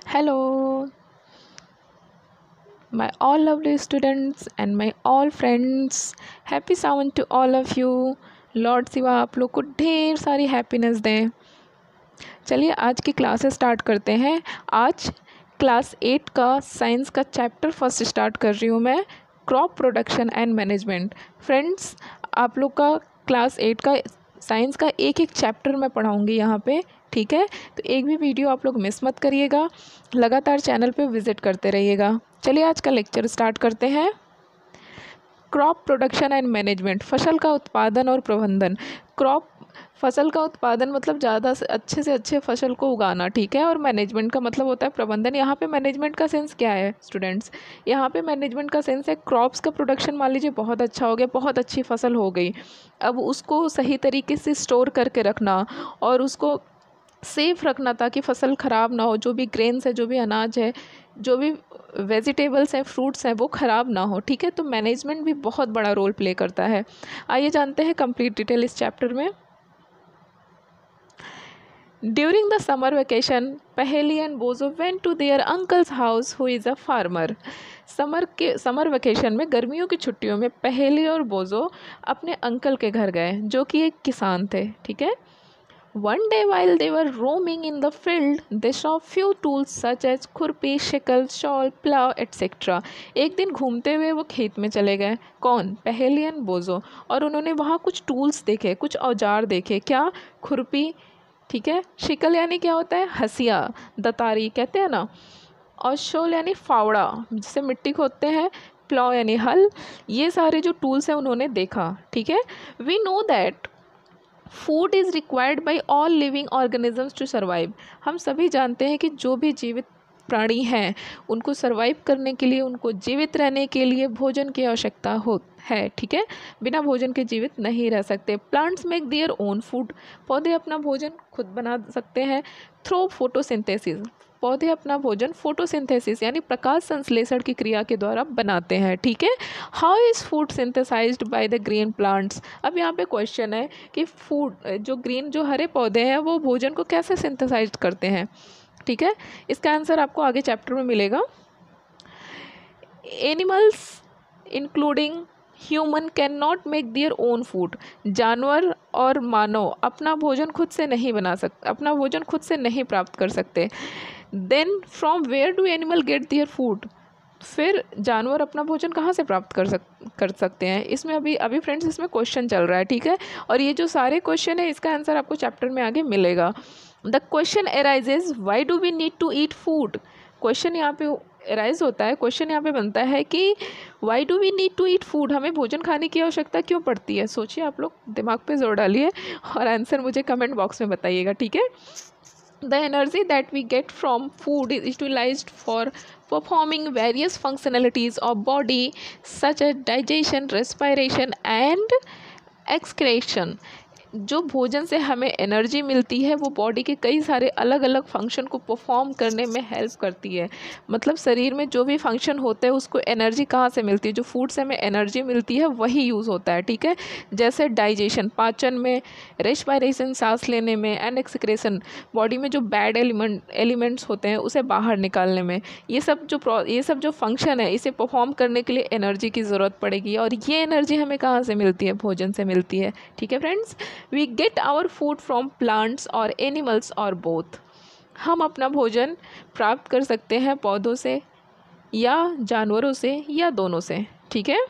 Hello, my all lovely students and my all friends. Happy Sawan to all of you. Lord Shiva आप लोग को ढेर सारी हैप्पीनेस दें. चलिए आज की क्लासेस स्टार्ट करते हैं. आज क्लास 8 का साइंस का चैप्टर फर्स्ट स्टार्ट कर रही हूँ मैं, crop production and management. Friends, आप लोग का क्लास 8 का साइंस का एक एक चैप्टर मैं पढ़ाऊँगी यहाँ पे, ठीक है. तो एक भी वीडियो आप लोग मिस मत करिएगा, लगातार चैनल पे विज़िट करते रहिएगा. चलिए आज का लेक्चर स्टार्ट करते हैं. क्रॉप प्रोडक्शन एंड मैनेजमेंट, फसल का उत्पादन और प्रबंधन. क्रॉप, फसल का उत्पादन मतलब ज़्यादा से अच्छे फसल को उगाना, ठीक है. और मैनेजमेंट का मतलब होता है प्रबंधन. यहाँ पे मैनेजमेंट का सेंस क्या है स्टूडेंट्स? यहाँ पे मैनेजमेंट का सेंस है क्रॉप्स का प्रोडक्शन मान लीजिए बहुत अच्छा हो गया, बहुत अच्छी फसल हो गई, अब उसको सही तरीके से स्टोर करके रखना और उसको सेफ रखना ताकि फसल ख़राब ना हो. जो भी ग्रेन्स है, जो भी अनाज है, जो भी वेजिटेबल्स हैं, फ्रूट्स हैं, वो ख़राब ना हो, ठीक है. तो मैनेजमेंट भी बहुत बड़ा रोल प्ले करता है. आइए जानते हैं कंप्लीट डिटेल इस चैप्टर में. During the summer vacation, Paheli and Bojo went to their uncle's house who is a farmer. Summer vacation में, गर्मियों की छुट्टियों में, पहेली और बोजो अपने अंकल के घर गए जो कि एक किसान थे, ठीक है. One day while they were roaming in the field, they saw few tools such as खुरपी, शिकल, शॉल, प्लाव etc. एक दिन घूमते हुए वो खेत में चले गए. कौन? पहेलियन बोझो. और उन्होंने वहाँ कुछ टूल्स देखे, कुछ औजार देखे. क्या? खुरपी, ठीक है. शिकल यानी क्या होता है? हसिया, दतारी कहते हैं ना. और शॉल यानी फावड़ा जिससे मिट्टी खोदते हैं. प्लाव यानी हल. ये सारे जो टूल्स हैं उन्होंने देखा, ठीक है. We know that food is required by all living organisms to survive. हम सभी जानते हैं कि जो भी जीवित प्राणी हैं उनको सर्वाइव करने के लिए, उनको जीवित रहने के लिए भोजन की आवश्यकता हो है, ठीक है. बिना भोजन के जीवित नहीं रह सकते. Plants make their own food. पौधे अपना भोजन खुद बना सकते हैं. थ्रू फोटोसिंथेसिस, पौधे अपना भोजन फोटोसिंथेसिस यानी प्रकाश संश्लेषण की क्रिया के द्वारा बनाते हैं, ठीक है. How is food synthesised by the green plants. अब यहाँ पे क्वेश्चन है कि फूड, जो हरे पौधे हैं वो भोजन को कैसे सिंथेसाइज करते हैं, ठीक है. इसका आंसर आपको आगे चैप्टर में मिलेगा. Animals including human can not make their own food. जानवर और मानव अपना भोजन खुद से नहीं बना सकते, अपना भोजन खुद से नहीं प्राप्त कर सकते. Then from where do animal get their food. फिर जानवर अपना भोजन कहाँ से प्राप्त कर सकते हैं. इसमें अभी फ्रेंड्स इसमें क्वेश्चन चल रहा है, ठीक है. और ये जो सारे क्वेश्चन है इसका आंसर आपको चैप्टर में आगे मिलेगा. The question arises why do we need to eat food. Question यहाँ पे अराइज होता है, क्वेश्चन यहाँ पे बनता है कि why do we need to eat food. हमें भोजन खाने की आवश्यकता क्यों पड़ती है. सोचिए, आप लोग दिमाग पे जोर डालिए और आंसर मुझे कमेंट बॉक्स में बताइएगा, ठीक है. The energy that we get from food is utilized for performing various functionalities of body such as digestion, respiration and excretion. जो भोजन से हमें एनर्जी मिलती है वो बॉडी के कई सारे अलग अलग फंक्शन को परफॉर्म करने में हेल्प करती है. मतलब शरीर में जो भी फंक्शन होता है उसको एनर्जी कहाँ से मिलती है. जो फूड से हमें एनर्जी मिलती है वही यूज़ होता है, ठीक है. जैसे डाइजेशन, पाचन में, रेस्पिरेशन, सांस लेने में, एंड एक्सक्रेशन, बॉडी में जो बैड एलिमेंट्स होते हैं उसे बाहर निकालने में. ये सब जो फंक्शन है इसे परफॉर्म करने के लिए एनर्जी की ज़रूरत पड़ेगी. और ये एनर्जी हमें कहाँ से मिलती है? भोजन से मिलती है, ठीक है friends. We get our food from plants or animals or both. हम अपना भोजन प्राप्त कर सकते हैं पौधों से या जानवरों से या दोनों से, ठीक है.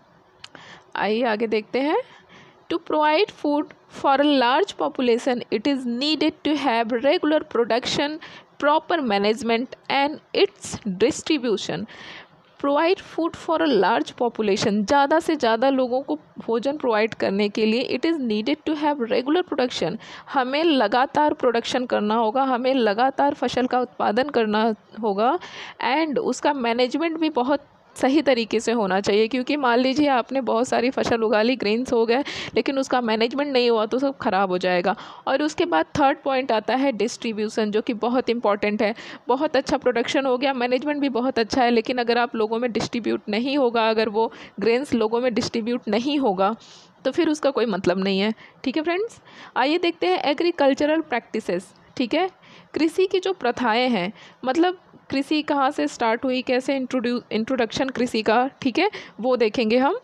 आइए आगे देखते हैं. To provide food for a large population, it is needed to have regular production, proper management and its distribution. Provide food for a large population, ज़्यादा से ज़्यादा लोगों को भोजन प्रोवाइड करने के लिए it is needed to have regular production. हमें लगातार प्रोडक्शन करना होगा, हमें लगातार फसल का उत्पादन करना होगा. एंड उसका मैनेजमेंट भी बहुत सही तरीके से होना चाहिए. क्योंकि मान लीजिए आपने बहुत सारी फसल उगा ली, ग्रेन्स हो गए, लेकिन उसका मैनेजमेंट नहीं हुआ तो सब ख़राब हो जाएगा. और उसके बाद थर्ड पॉइंट आता है डिस्ट्रीब्यूशन, जो कि बहुत इंपॉर्टेंट है. बहुत अच्छा प्रोडक्शन हो गया, मैनेजमेंट भी बहुत अच्छा है, लेकिन अगर आप लोगों में डिस्ट्रीब्यूट नहीं होगा, अगर वो ग्रेन्स लोगों में डिस्ट्रीब्यूट नहीं होगा तो फिर उसका कोई मतलब नहीं है, ठीक है फ्रेंड्स. आइए देखते हैं एग्रीकल्चरल प्रैक्टिसेस, ठीक है. कृषि की जो प्रथाएं हैं, मतलब कृषि कहाँ से स्टार्ट हुई, कैसे इंट्रोडक्शन कृषि का, ठीक है, वो देखेंगे हम।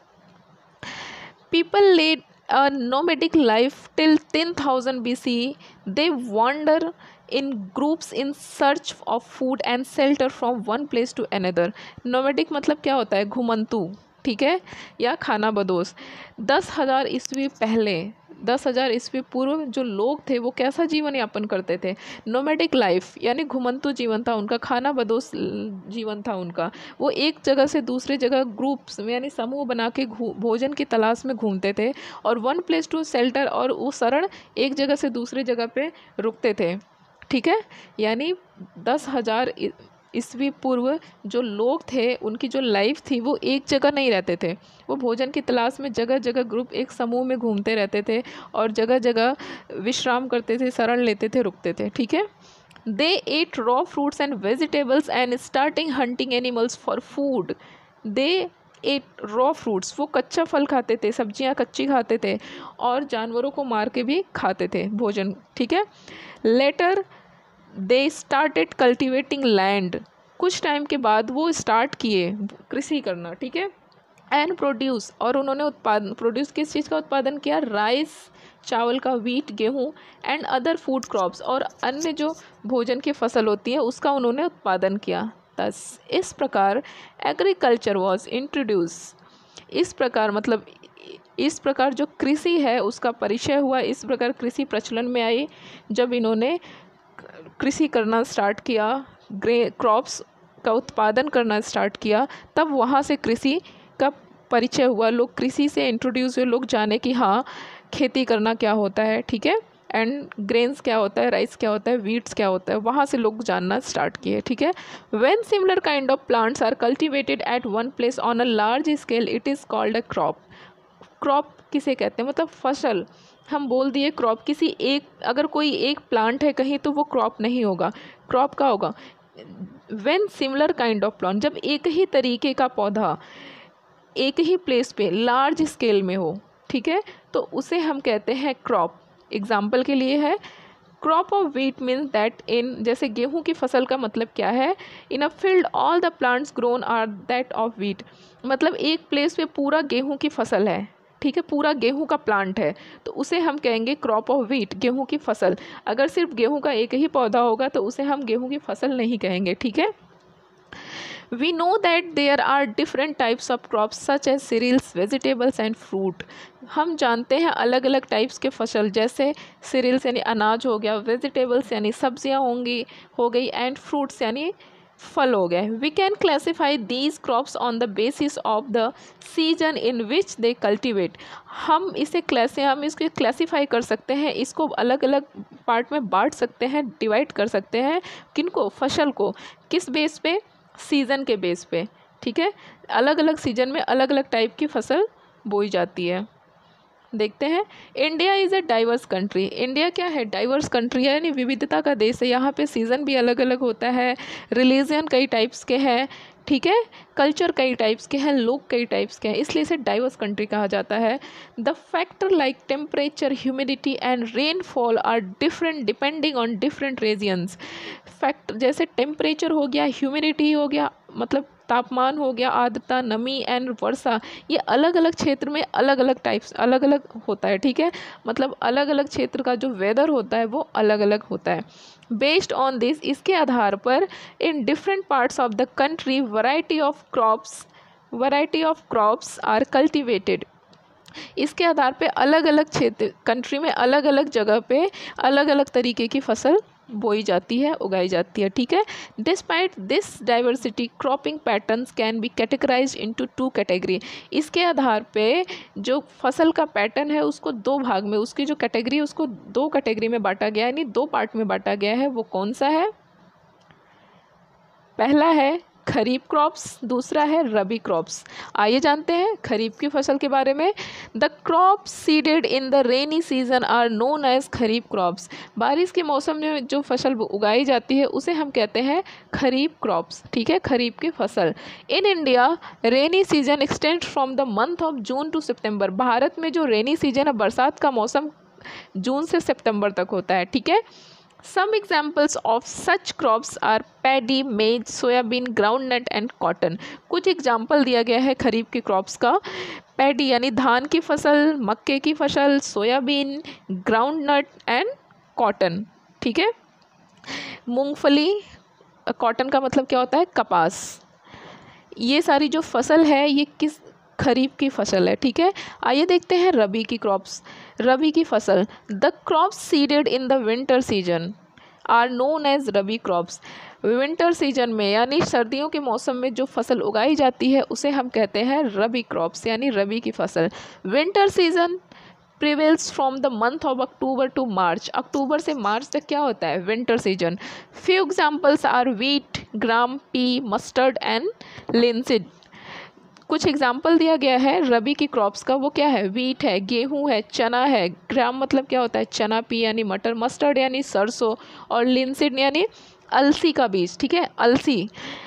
People led a nomadic life till 10,000 BCE. They wander in groups in search of food and shelter from one place to another. Nomadic मतलब क्या होता है, घुमंतु, ठीक है, या खाना बदोश। 10,000 ईस्वी पहले, 10,000 ईस्वी पूर्व जो लोग थे वो कैसा जीवन यापन करते थे, नोमैडिक लाइफ, यानी घुमंतु जीवन था उनका, खाना बदोश जीवन था उनका। वो एक जगह से दूसरे जगह ग्रुप्स में यानी समूह बना के भोजन की तलाश में घूमते थे, और वन प्लेस टू शेल्टर, और वो शरण एक जगह से दूसरे जगह पे रुकते थे, ठीक है। यानी 10,000 ईस्वी पूर्व जो लोग थे उनकी जो लाइफ थी वो एक जगह नहीं रहते थे, वो भोजन की तलाश में जगह जगह ग्रुप एक समूह में घूमते रहते थे और जगह जगह विश्राम करते थे, शरण लेते थे, रुकते थे, ठीक है। They ate raw fruits and vegetables and starting hunting animals for food. They ate raw fruits, वो कच्चा फल खाते थे, सब्जियां कच्ची खाते थे, और जानवरों को मार के भी खाते थे भोजन, ठीक है। Later they started cultivating land, कुछ टाइम के बाद वो स्टार्ट किए कृषि करना, ठीक है। एंड प्रोड्यूस, और उन्होंने उत्पादन, प्रोड्यूस किस चीज़ का उत्पादन किया, राइस चावल का, व्हीट गेहूँ, एंड अदर फूड क्रॉप्स, और अन्य जो भोजन की फसल होती है उसका उन्होंने उत्पादन किया। थस इस प्रकार एग्रीकल्चर वॉज इंट्रोड्यूस, इस प्रकार मतलब इस प्रकार जो कृषि है उसका परिचय हुआ, इस प्रकार कृषि प्रचलन में आई जब इन्होंने कृषि करना स्टार्ट किया, क्रॉप्स का उत्पादन करना स्टार्ट किया, तब वहाँ से कृषि का परिचय हुआ, लोग कृषि से इंट्रोड्यूस हुए, लोग जाने कि हाँ खेती करना क्या होता है, ठीक है, एंड ग्रेन्स क्या होता है, राइस क्या होता है, वीट्स क्या होता है, वहाँ से लोग जानना स्टार्ट किए, ठीक है। When similar kind of plants are cultivated at one place on a large scale, it is called a crop. Crop किसे कहते हैं, मतलब फसल, हम बोल दिए क्रॉप, किसी एक, अगर कोई एक प्लांट है कहीं तो वो क्रॉप नहीं होगा, क्रॉप का होगा when similar kind of plant, जब एक ही तरीके का पौधा एक ही प्लेस पे लार्ज स्केल में हो, ठीक है, तो उसे हम कहते हैं क्रॉप। एग्जाम्पल के लिए है, crop of wheat means that in, जैसे गेहूं की फसल का मतलब क्या है, in a field all the plants grown are that of wheat, मतलब एक प्लेस पे पूरा गेहूं की फसल है, ठीक है, पूरा गेहूं का प्लांट है, तो उसे हम कहेंगे क्रॉप ऑफ व्हीट, गेहूं की फसल। अगर सिर्फ गेहूं का एक ही पौधा होगा तो उसे हम गेहूं की फसल नहीं कहेंगे, ठीक है। We know that there are different types of crops such as cereals, vegetables and fruit. हम जानते हैं अलग अलग टाइप्स के फसल, जैसे सीरियल्स यानी अनाज हो गया, वेजिटेबल्स यानी सब्जियां हो गई, एंड फ्रूट्स यानी फल हो गए। We can classify these crops on the basis of the season in which they cultivate. हम इसको क्लासीफाई कर सकते हैं, इसको अलग अलग पार्ट में बांट सकते हैं, डिवाइड कर सकते हैं, किनको, फसल को, किस बेस पे, सीज़न के बेस पे, ठीक है। अलग अलग सीजन में अलग अलग टाइप की फसल बोई जाती है। देखते हैं, India is a diverse country. India क्या है, डाइवर्स कंट्री है, यानी विविधता का देश है। यहाँ पे सीज़न भी अलग अलग होता है, रिलीजन कई टाइप्स के हैं, ठीक है, कल्चर कई टाइप्स के हैं, लोग कई टाइप्स के हैं, इसलिए इसे डाइवर्स कंट्री कहा जाता है। The factor like temperature, humidity and rainfall are different depending on different regions. Factor जैसे टेम्परेचर हो गया, ह्यूमिडिटी हो गया, मतलब तापमान हो गया, आर्द्रता, नमी एंड वर्षा, ये अलग अलग क्षेत्र में अलग अलग टाइप्स अलग अलग होता है, ठीक है, मतलब अलग अलग क्षेत्र का जो वेदर होता है वो अलग अलग होता है। बेस्ड ऑन दिस, इसके आधार पर in different parts of the country variety of crops are cultivated. इसके आधार पे अलग अलग क्षेत्र, कंट्री में अलग अलग जगह पे अलग अलग तरीके की फसल बोई जाती है, उगाई जाती है, ठीक है। Despite this diversity, cropping patterns can be categorised into 2 category. इसके आधार पे जो फसल का पैटर्न है उसको 2 भाग में, उसकी जो कैटेगरी है उसको 2 कैटेगरी में बांटा गया है, यानी 2 पार्ट में बांटा गया है। वो कौन सा है, पहला है खरीफ क्रॉप्स, दूसरा है रबी क्रॉप्स। आइए जानते हैं खरीफ की फसल के बारे में। The crops seeded in the rainy season are known as kharif crops. बारिश के मौसम में जो फसल उगाई जाती है उसे हम कहते हैं खरीफ क्रॉप्स, ठीक है, खरीफ की फसल। In India rainy season extend from the month of June to September. भारत में जो रेनी सीजन है, बरसात का मौसम जून से सितंबर तक होता है, ठीक है। Some examples of such crops are paddy, maize, soybean, groundnut and cotton. कुछ एग्जाम्पल दिया गया है खरीफ की क्रॉप्स का। पैडी यानी धान की फसल, मक्के की फसल, सोयाबीन, ग्राउंडनट एंड कॉटन। ठीक है, मूंगफली, कॉटन का मतलब क्या होता है, कपास। ये सारी जो फसल है ये किस खरीफ की फसल है। ठीक है, आइए देखते हैं रबी की क्रॉप्स। रबी की फसल, the crops seeded in the winter season are known as rabi crops. Winter season में यानी सर्दियों के मौसम में जो फसल उगाई जाती है उसे हम कहते हैं रबी क्रॉप्स यानी रबी की फसल। Winter season prevails from the month of October to March. अक्टूबर से मार्च तक क्या होता है, winter season. Few examples are wheat, gram, pea, mustard and linseed. कुछ एग्जाम्पल दिया गया है रबी की क्रॉप्स का, वो क्या है, वीट है, गेहूं है, चना है, ग्राम मतलब क्या होता है चना, पी यानी मटर, मस्टर्ड यानी सरसों और लिनसीड यानी अलसी का बीज। ठीक है, अलसी,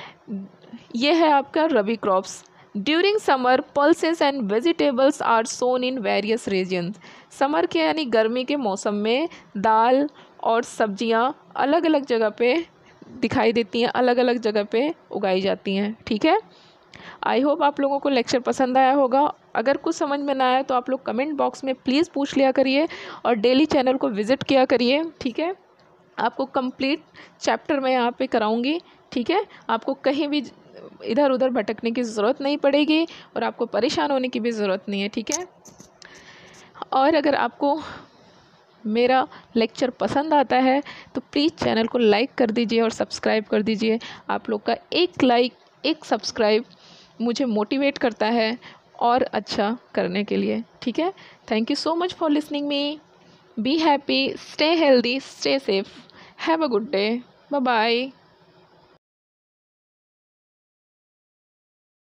ये है आपका rabi crops. During summer pulses and vegetables are sown in various regions. Summer के यानी गर्मी के मौसम में दाल और सब्जियां अलग अलग जगह पे दिखाई देती हैं, अलग अलग जगह पे उगाई जाती हैं। ठीक है, आई होप आप लोगों को लेक्चर पसंद आया होगा। अगर कुछ समझ में ना आया तो आप लोग कमेंट बॉक्स में प्लीज़ पूछ लिया करिए और डेली चैनल को विज़िट किया करिए। ठीक है, आपको कंप्लीट चैप्टर मैं यहाँ पे कराऊंगी। ठीक है, आपको कहीं भी इधर उधर भटकने की ज़रूरत नहीं पड़ेगी और आपको परेशान होने की भी ज़रूरत नहीं है। ठीक है, और अगर आपको मेरा लेक्चर पसंद आता है तो प्लीज़ चैनल को लाइक कर दीजिए और सब्सक्राइब कर दीजिए। आप लोग का एक लाइक, एक सब्सक्राइब मुझे मोटिवेट करता है और अच्छा करने के लिए। ठीक है, thank you so much for listening me. Be happy, stay healthy, stay safe, have a good day, bye bye.